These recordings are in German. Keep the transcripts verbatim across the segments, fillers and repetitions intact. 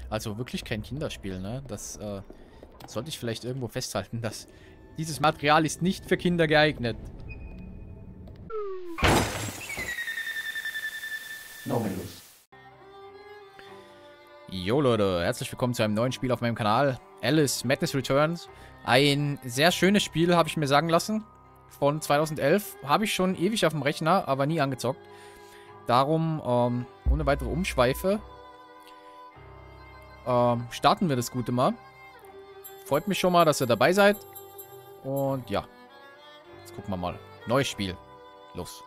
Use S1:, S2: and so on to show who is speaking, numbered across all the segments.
S1: Also wirklich kein Kinderspiel, ne? Das äh, sollte ich vielleicht irgendwo festhalten, dass dieses Material ist nicht für Kinder geeignet.
S2: No Menus.
S1: Jo Leute, herzlich willkommen zu einem neuen Spiel auf meinem Kanal. Alice Madness Returns. Ein sehr schönes Spiel, habe ich mir sagen lassen. Von zweitausendelf. Habe ich schon ewig auf dem Rechner, aber nie angezockt. Darum, ähm, ohne weitere Umschweife, ähm, starten wir das Gute mal. Freut mich schon mal, dass ihr dabei seid. Und ja, jetzt gucken wir mal. Neues Spiel. Los.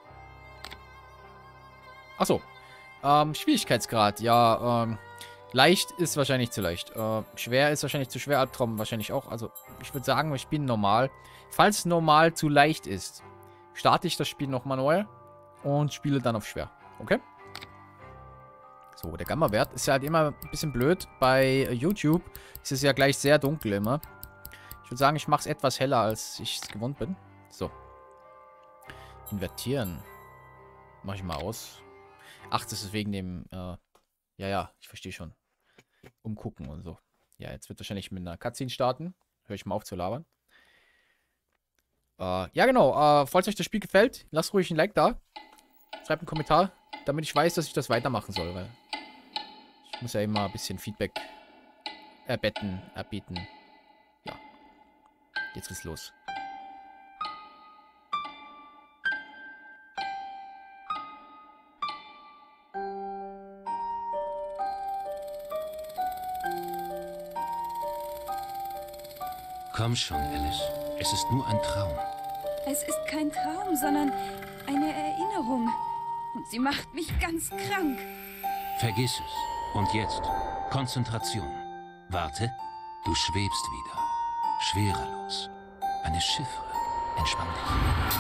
S1: Achso. Ähm, Schwierigkeitsgrad. Ja, ähm, leicht ist wahrscheinlich zu leicht. Äh, schwer ist wahrscheinlich zu schwer. Albtraum wahrscheinlich auch. Also, ich würde sagen, ich bin normal. Falls normal zu leicht ist, starte ich das Spiel nochmal neu und spiele dann auf schwer. Okay? So, der Gamma-Wert ist ja halt immer ein bisschen blöd. Bei YouTube ist es ja gleich sehr dunkel immer. Ich würde sagen, ich mache es etwas heller, als ich es gewohnt bin. So. Invertieren. Mache ich mal aus. Ach, das ist wegen dem, äh, ja, ja, ich verstehe schon. Umgucken und so. Ja, jetzt wird wahrscheinlich mit einer Cutscene starten. Höre ich mal auf zu labern. Äh, ja, genau. Äh, falls euch das Spiel gefällt, lasst ruhig ein Like da. Schreibt einen Kommentar, damit ich weiß, dass ich das weitermachen soll, weil ich muss ja immer ein bisschen Feedback erbetten, erbieten. Ja. Jetzt geht's los.
S3: Komm schon, Alice. Es ist nur ein Traum.
S4: Es ist kein Traum, sondern eine Erinnerung. Und sie macht mich ganz krank.
S3: Vergiss es. Und jetzt Konzentration. Warte, du schwebst wieder. Schwerelos. Eine Chiffre. Entspann dich.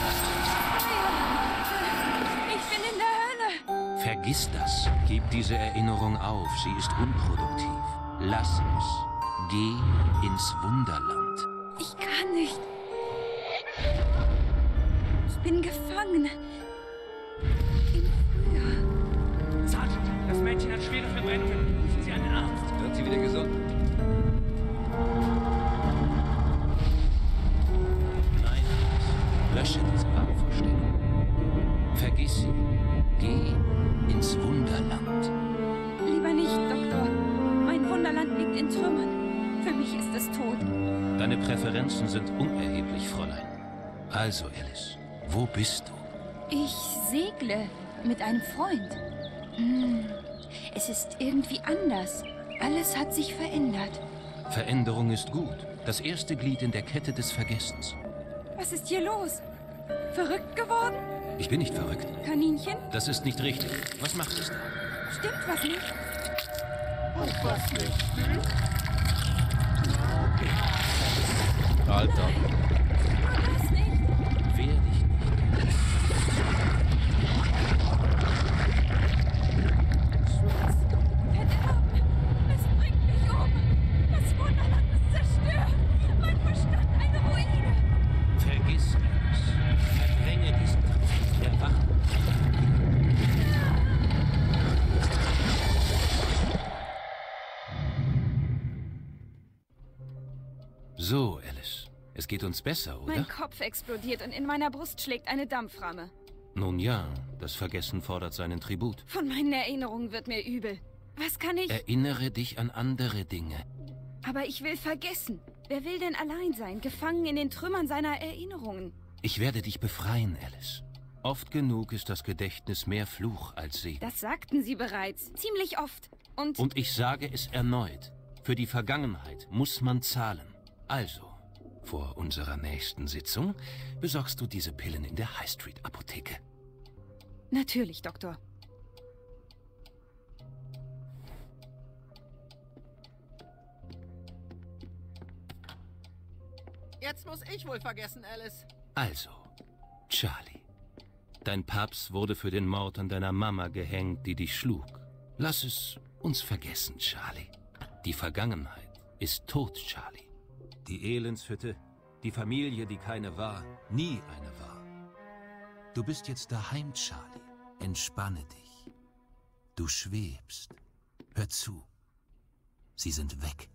S4: Ich bin in der Hölle.
S3: Vergiss das. Gib diese Erinnerung auf. Sie ist unproduktiv. Lass es. Geh ins Wunderland.
S4: Ich kann nicht. Ich bin gefangen. Im Frühjahr.
S5: Sergeant, das Mädchen hat schwere Verbrennungen. Rufen Sie einen Arzt.
S6: Wird sie wieder gesund?
S3: Nein, Alice. Lösche diese Wahnvorstellung. Vergiss sie. Geh ins Wunderland.
S4: Lieber nicht, Doktor. Mein Wunderland liegt in Trümmern. Für mich ist es tot.
S3: Deine Präferenzen sind unerheblich, Fräulein. Also, Alice, wo bist du?
S4: Ich segle mit einem Freund. Hm, es ist irgendwie anders. Alles hat sich verändert.
S3: Veränderung ist gut. Das erste Glied in der Kette des Vergessens.
S4: Was ist hier los? Verrückt geworden?
S3: Ich bin nicht verrückt.
S4: Kaninchen?
S3: Das ist nicht richtig. Was macht es da?
S4: Stimmt was nicht?
S1: Alter.
S4: Was nicht?
S3: Wehr dich nicht.
S4: Verderben! Es bringt mich um! Das Wunderland ist zerstört! Mein Verstand eine Ruine!
S3: Vergiss es. Verdränge diesen Tritt. Erwache. So, Alice. Es geht uns besser, oder?
S4: Mein Kopf explodiert und in meiner Brust schlägt eine Dampframme.
S3: Nun ja, das Vergessen fordert seinen Tribut.
S4: Von meinen Erinnerungen wird mir übel. Was kann ich...
S3: Erinnere dich an andere Dinge.
S4: Aber ich will vergessen. Wer will denn allein sein, gefangen in den Trümmern seiner Erinnerungen?
S3: Ich werde dich befreien, Alice. Oft genug ist das Gedächtnis mehr Fluch als Segen.
S4: Das sagten Sie bereits. Ziemlich oft. Und...
S3: Und ich sage es erneut. Für die Vergangenheit muss man zahlen. Also, vor unserer nächsten Sitzung besorgst du diese Pillen in der High Street Apotheke.
S4: Natürlich, Doktor.
S6: Jetzt muss ich wohl vergessen, Alice.
S3: Also, Charlie. Dein Paps wurde für den Mord an deiner Mama gehängt, die dich schlug. Lass es uns vergessen, Charlie. Die Vergangenheit ist tot, Charlie. Die Elendshütte, die Familie, die keine war, nie eine war. Du bist jetzt daheim, Charlie. Entspanne dich. Du schwebst. Hör zu. Sie sind weg.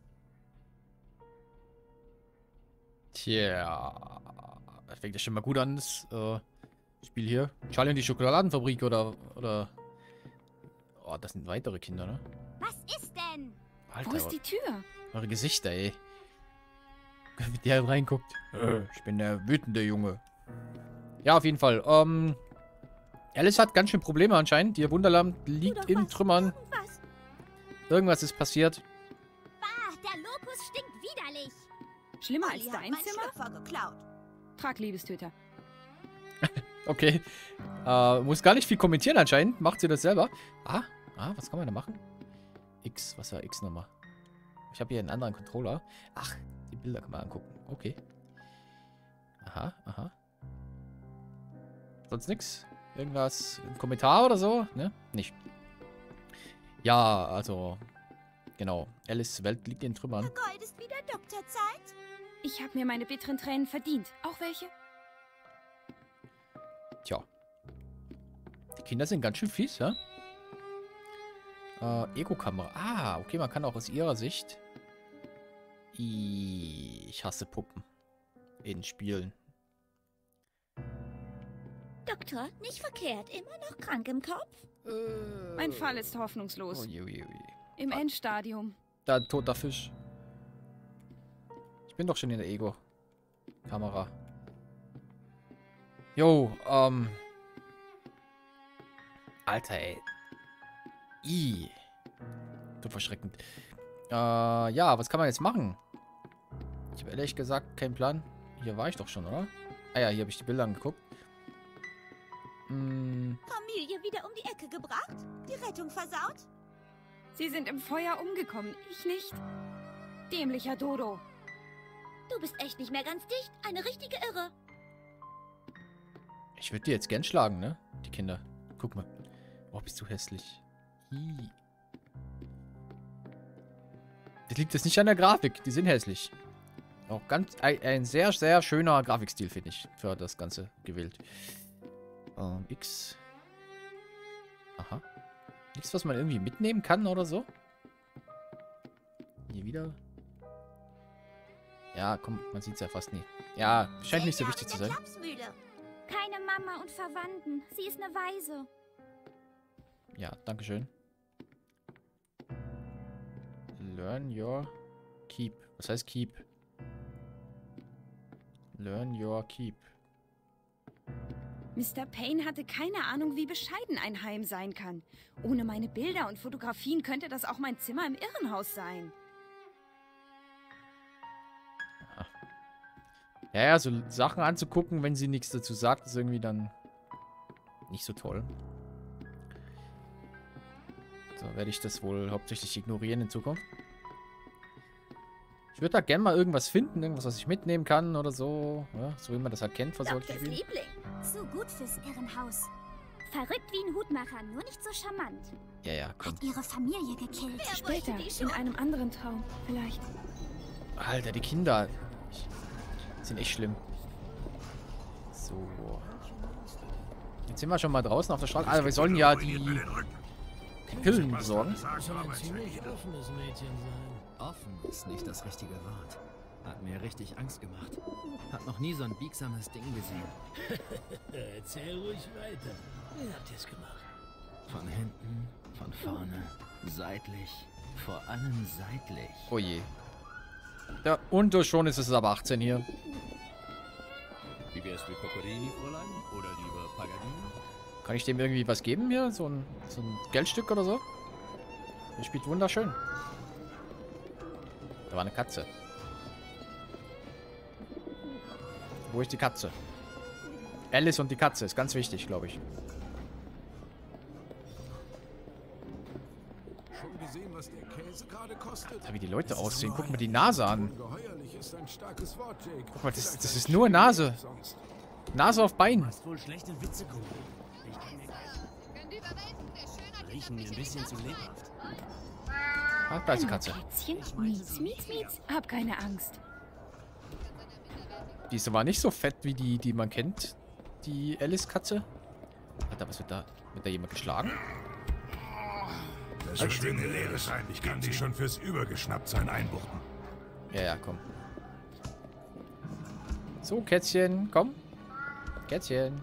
S1: Tja. Das fängt ja schon mal gut an, das äh, Spiel hier. Charlie und die Schokoladenfabrik oder... oder... Oh, das sind weitere Kinder, ne?
S2: Was ist denn?
S1: Alter,
S4: Wo ist die Tür?
S1: eure Gesichter, ey. Wie der reinguckt. Äh, ich bin der wütende Junge. Ja, auf jeden Fall. Ähm, Alice hat ganz schön Probleme anscheinend. Ihr Wunderland liegt in Trümmern.
S2: Was?
S1: Irgendwas ist passiert.
S2: Bah, der Lokus stinkt widerlich.
S4: Schlimmer als
S2: Molly hat
S4: dein
S2: meinen
S4: Zimmer?
S2: Schlüpfer geklaut.
S4: Trag Liebestöter.
S1: Okay. Äh, muss gar nicht viel kommentieren anscheinend. Macht sie das selber. Ah, ah, was kann man da machen? X, was war X nochmal? Ich habe hier einen anderen Controller. Ach, die Bilder kann man angucken. Okay. Aha, aha. Sonst nix? Irgendwas, ein Kommentar oder so? Ne? Nicht. Ja, also, genau. Alice Welt liegt in Trümmern.
S2: Vergeudest wieder Doktorzeit?
S4: Ich habe mir meine bitteren Tränen verdient. Auch welche?
S1: Tja. Die Kinder sind ganz schön fies, ja? Äh, Ego-Kamera. Ah, okay, man kann auch aus ihrer Sicht. Ih, ich hasse Puppen. In Spielen.
S2: Doktor, nicht verkehrt. Immer noch krank im Kopf?
S1: Äh,
S4: Mein Fall ist hoffnungslos.
S1: Uiuiui.
S4: Im Endstadium.
S1: Da, ein toter Fisch. Ich bin doch schon in der Ego-Kamera. Jo, ähm. Alter, ey. Ih. So verschreckend. Äh, ja, was kann man jetzt machen? Ich habe ehrlich gesagt keinen Plan. Hier war ich doch schon, oder? Ah ja, hier habe ich die Bilder angeguckt. Hm.
S2: Familie wieder um die Ecke gebracht? Die Rettung versaut?
S4: Sie sind im Feuer umgekommen. Ich nicht. Dämlicher Dodo.
S2: Du bist echt nicht mehr ganz dicht. Eine richtige Irre.
S1: Ich würde die jetzt gern schlagen, ne? Die Kinder. Guck mal. Oh, bist du hässlich. Ih. Das liegt jetzt nicht an der Grafik. Die sind hässlich. Auch ganz ein, ein sehr, sehr schöner Grafikstil, finde ich, für das Ganze gewählt. Ähm, X. Aha. Nichts, was man irgendwie mitnehmen kann oder so? Hier wieder. Ja, komm, man sieht es ja fast nie. Ja, scheint nicht so wichtig zu sein.
S2: Keine Mama und Verwandten. Sie ist eine Waise.
S1: Ja, dankeschön. Learn your keep. Was heißt keep? Learn your keep.
S4: Mister Payne hatte keine Ahnung, wie bescheiden ein Heim sein kann. Ohne meine Bilder und Fotografien könnte das auch mein Zimmer im Irrenhaus sein.
S1: Aha. Ja, ja, so Sachen anzugucken, wenn sie nichts dazu sagt, ist irgendwie dann nicht so toll. So werde ich das wohl hauptsächlich ignorieren in Zukunft. Ich würde da gerne mal irgendwas finden, irgendwas, was ich mitnehmen kann oder so. Ja, so wie man das halt kennt von solchen
S2: Doktors
S1: Spielen.
S2: Liebling. So gut fürs Irrenhaus. Verrückt wie ein Hutmacher, nur nicht so charmant.
S1: Ja, ja, komm.
S2: Hat ihre Familie gekillt.
S4: Später, in einem anderen Traum, vielleicht.
S1: Alter, die Kinder. Die sind echt schlimm. So. Jetzt sind wir schon mal draußen auf der Straße. Also wir sollen ja die Pillen besorgen.
S7: Offen ist nicht das richtige Wort. Hat mir richtig Angst gemacht. Hab noch nie so ein biegsames Ding gesehen.
S5: Erzähl ruhig weiter. Wie habt ihr es gemacht?
S7: Von hinten, von vorne, seitlich. Vor allem seitlich.
S1: Oh je. Ja, und schon ist es aber achtzehn hier.
S3: Wie wär's mit Pecorini, Fräulein? Oder lieber Paganini?
S1: Kann ich dem irgendwie was geben hier? So ein, so ein Geldstück oder so? Der spielt wunderschön. Da war eine Katze. Wo ist die Katze? Alice und die Katze ist ganz wichtig, glaube ich.
S8: Schon gesehen, was der Käse gerade kostet?
S1: Alter, wie die Leute aussehen. Guck mal die Nase an.
S8: Ungeheuerlich ist ein starkes Wort, Jake.
S1: Guck mal, das, das ist nur Nase. Nase auf Bein.
S5: Hast wohl schlechte Witze gemacht. Ich kann mir riechen mir ein bisschen zu lebhaft.
S1: Ah, da ist die Katze.
S4: Kätzchen? Mietz, mietz, mietz. Hab keine Angst.
S1: Diese war nicht so fett wie die, die man kennt. Die Alice-Katze. Alter, was wird da? Wird da jemand geschlagen?
S8: Verschwinde, Leres. Ich kann dich schon fürs Übergeschnapptsein einbuchten.
S1: Ja, ja, komm. So, Kätzchen, komm. Kätzchen.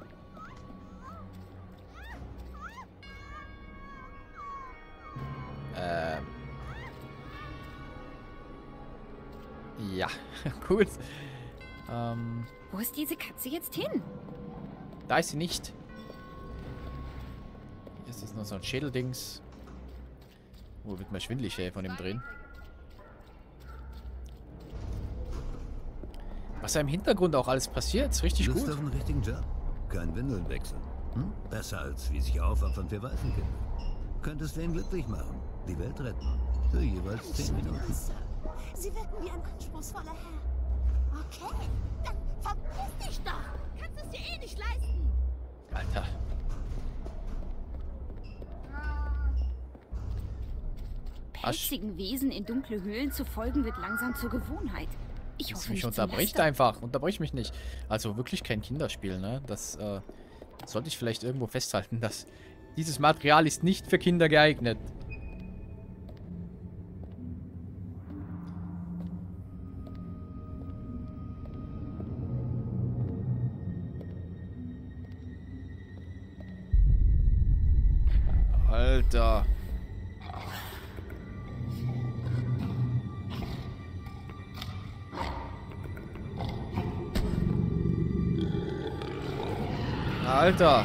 S1: Ähm. Ja, gut. Ähm.
S4: Wo ist diese Katze jetzt hin?
S1: Da ist sie nicht. Hier ist das noch so ein Schädeldings. Oh, wird mir schwindelig, ey, von dem Drehen. Was da im Hintergrund auch alles passiert, ist richtig
S9: Lust
S1: gut.
S9: auf einen richtigen Job? Kein Windeln wechseln. Hm? Besser als wie sich aufopfern für Waisenkinder. Könntest wen glücklich machen, die Welt retten. Für jeweils zehn Minuten.
S2: Sie wirken wie ein anspruchsvoller Herr. Okay, dann verpiss dich doch. Kannst es dir eh nicht leisten.
S1: Alter.
S4: Pelzigen Wesen in dunkle Höhlen zu folgen, wird langsam zur Gewohnheit. Ich
S1: Das
S4: hoffe
S1: mich
S4: nicht zum
S1: unterbricht
S4: Lästern.
S1: einfach. Unterbrich mich nicht. Also wirklich kein Kinderspiel, ne? Das äh, sollte ich vielleicht irgendwo festhalten, dass dieses Material ist nicht für Kinder geeignet. Alter. Alter.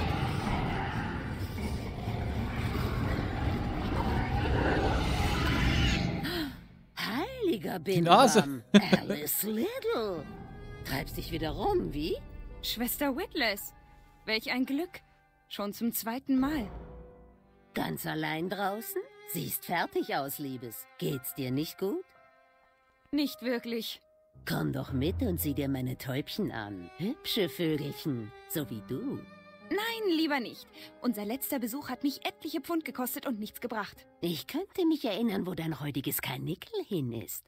S10: Heiliger
S1: Die Nase.
S10: Bimbam, Alice Little. Treibst dich wieder rum, wie?
S4: Schwester Witless. Welch ein Glück. Schon zum zweiten Mal.
S10: Ganz allein draußen? Siehst fertig aus, Liebes. Geht's dir nicht gut?
S4: Nicht wirklich.
S10: Komm doch mit und sieh dir meine Täubchen an. Hübsche Vögelchen, so wie du.
S4: Nein, lieber nicht. Unser letzter Besuch hat mich etliche Pfund gekostet und nichts gebracht.
S10: Ich könnte mich erinnern, wo dein heutiges Karnickel hin ist.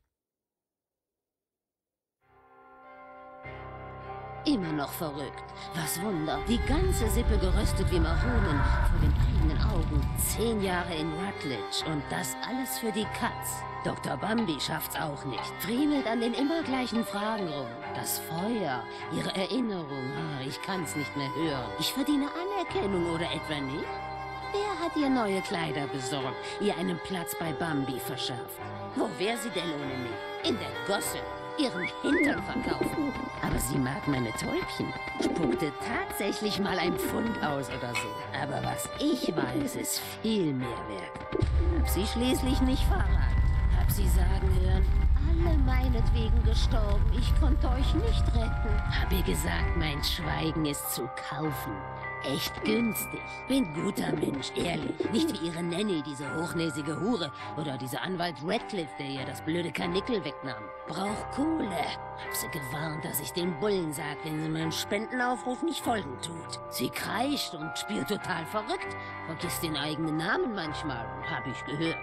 S10: Immer noch verrückt. Was Wunder. Die ganze Sippe geröstet wie Mahonen vor den eigenen Augen. Zehn Jahre in Rutledge und das alles für die Katz. Doktor Bambi schafft's auch nicht. Friemelt an den immer gleichen Fragen rum. Das Feuer, ihre Erinnerung. Ah, ich kann's nicht mehr hören. Ich verdiene Anerkennung oder etwa nicht? Wer hat ihr neue Kleider besorgt, ihr einen Platz bei Bambi verschafft? Wo wäre sie denn ohne mich? In der Gosse. Ihren Hintern verkaufen. Aber sie mag meine Täubchen. Spuckte tatsächlich mal ein Pfund aus oder so. Aber was ich weiß, ist viel mehr wert. Hab sie schließlich nicht verraten. Hab sie sagen hören, alle meinetwegen gestorben. Ich konnte euch nicht retten. Hab ihr gesagt, mein Schweigen ist zu kaufen. Echt günstig. Bin guter Mensch, ehrlich. Nicht wie ihre Nanny, diese hochnäsige Hure. Oder dieser Anwalt Radcliffe, der ihr das blöde Karnickel wegnahm. Brauch Kohle. Hab sie gewarnt, dass ich den Bullen sag, wenn sie meinem Spendenaufruf nicht folgen tut. Sie kreischt und spielt total verrückt. Vergisst den eigenen Namen manchmal, hab ich gehört.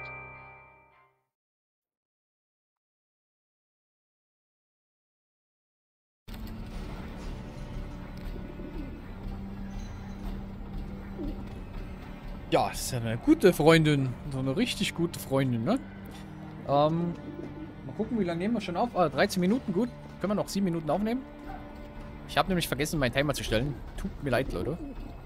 S1: Ja, das ist ja eine gute Freundin. So eine richtig gute Freundin, ne? Ähm, mal gucken, wie lange nehmen wir schon auf? Ah, dreizehn Minuten, gut. Können wir noch sieben Minuten aufnehmen? Ich habe nämlich vergessen, meinen Timer zu stellen. Tut mir leid, Leute.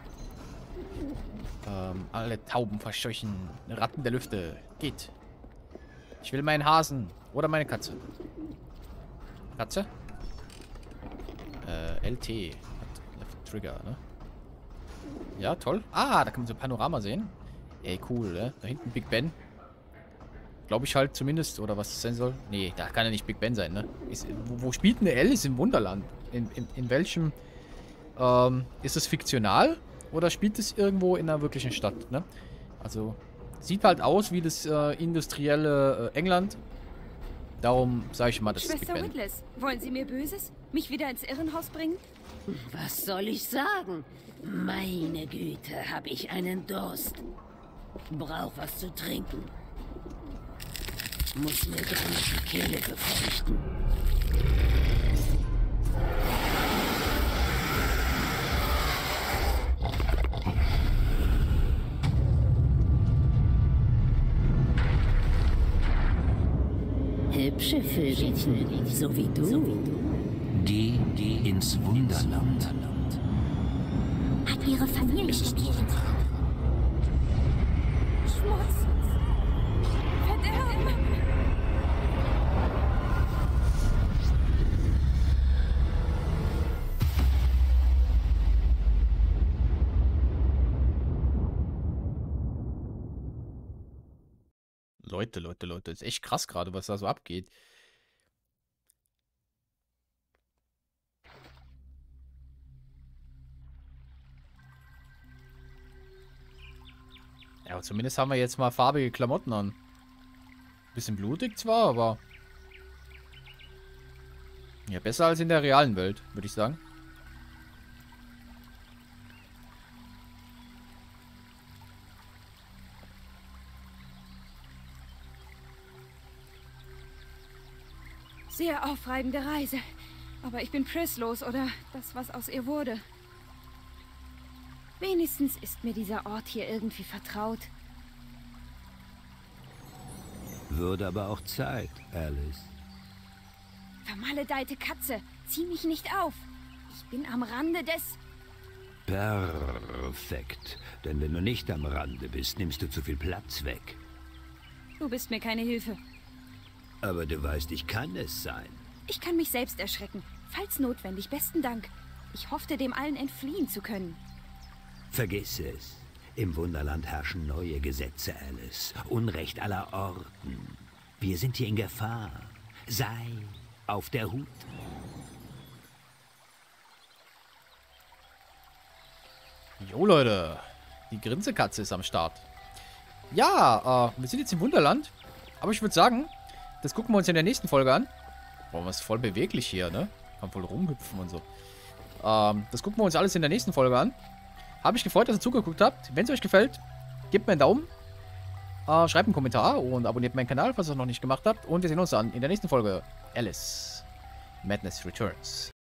S1: Ähm, alle Tauben verscheuchen. Ratten der Lüfte. Geht. Ich will meinen Hasen. Oder meine Katze. Katze? Äh, L T. Left Trigger, ne? Ja, toll. Ah, da kann man so Panorama sehen. Ey, cool, ne? Da hinten Big Ben. Glaube ich halt zumindest. Oder was das sein soll. Nee, da kann ja nicht Big Ben sein, ne? Ist, wo, wo spielt eine Alice im Wunderland? In, in, in welchem... Ähm, ist es fiktional? Oder spielt es irgendwo in einer wirklichen Stadt, ne? Also, sieht halt aus wie das äh, industrielle äh, England. Darum sage ich mal, das ist Big
S4: Schwester
S1: Ben.
S4: Witless, wollen Sie mir Böses? Mich wieder ins Irrenhaus bringen?
S10: Was soll ich sagen? Meine Güte, hab ich einen Durst. Brauch was zu trinken. Muss mir dringend die Kehle befeuchten. Hübsche Vögelchen, so wie du.
S3: Geh, geh ins Wunderland.
S2: Hat ihre Familie studiert.
S4: Schmutz. Verderben.
S1: Leute, Leute, Leute. Ist echt krass gerade, was da so abgeht. Ja, aber zumindest haben wir jetzt mal farbige Klamotten an. Bisschen blutig zwar, aber... Ja, besser als in der realen Welt, würde ich sagen.
S4: Sehr aufreibende Reise. Aber ich bin Pris los, oder das, was aus ihr wurde. Wenigstens ist mir dieser Ort hier irgendwie vertraut.
S9: Würde aber auch Zeit, Alice.
S4: Vermaledeite Katze, zieh mich nicht auf. Ich bin am Rande des...
S9: Perfekt. Denn wenn du nicht am Rande bist, nimmst du zu viel Platz weg.
S4: Du bist mir keine Hilfe.
S9: Aber du weißt, ich kann es sein.
S4: Ich kann mich selbst erschrecken. Falls notwendig, besten Dank. Ich hoffte, dem allen entfliehen zu können.
S9: Vergiss es. Im Wunderland herrschen neue Gesetze, Alice. Unrecht aller Orten. Wir sind hier in Gefahr. Sei auf der Hut.
S1: Jo, Leute. Die Grinsekatze ist am Start. Ja, äh, wir sind jetzt im Wunderland. Aber ich würde sagen, das gucken wir uns in der nächsten Folge an. Boah, was ist voll beweglich hier, ne? Kann voll rumhüpfen und so. Ähm, das gucken wir uns alles in der nächsten Folge an. Habe mich gefreut, dass ihr zugeguckt habt. Wenn es euch gefällt, gebt mir einen Daumen. Äh, schreibt einen Kommentar und abonniert meinen Kanal, falls ihr es noch nicht gemacht habt. Und wir sehen uns dann in der nächsten Folge. Alice. Madness Returns.